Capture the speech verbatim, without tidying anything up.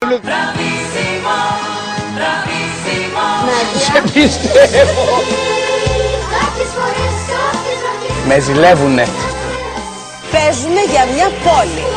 Παπαδόπουλου. Σε πιστεύω. Με ζηλεύουνε. Παίζουμε για μια πόλη.